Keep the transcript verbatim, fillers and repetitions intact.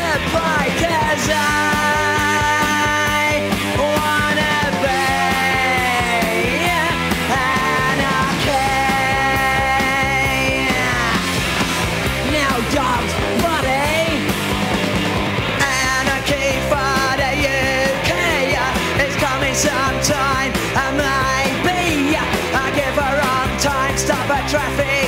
multiply, 'cause I wanna be Anarchy. Now dogs, buddy, Anarchy for the U K is coming sometime, and maybe I give her on time, stop at traffic